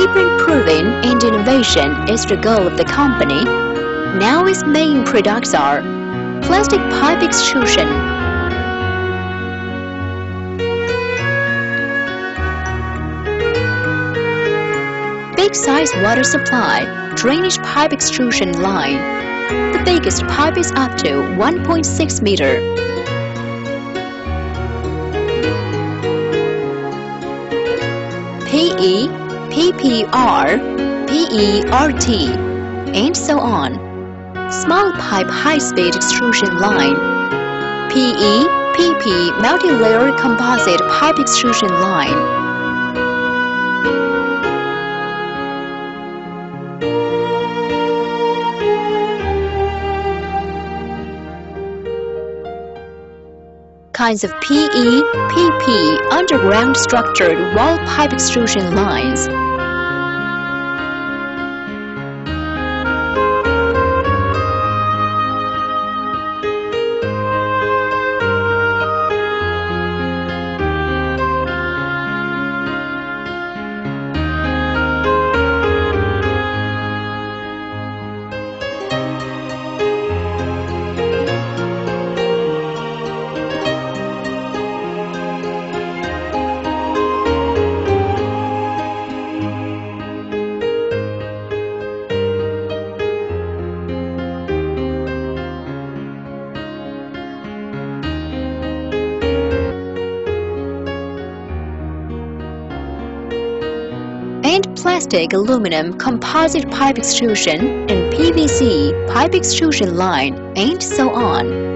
Keeping improving and innovation is the goal of the company. Now its main products are plastic pipe extrusion, big size water supply, drainage pipe extrusion line. The biggest pipe is up to 1.6 meter. PE, PPR, PERT, and so on. Small pipe high-speed extrusion line. PE, PP multi-layer composite pipe extrusion line. Kinds of PE, PP underground structured wall pipe extrusion lines. And plastic aluminum composite pipe extrusion and PVC pipe extrusion line, and so on.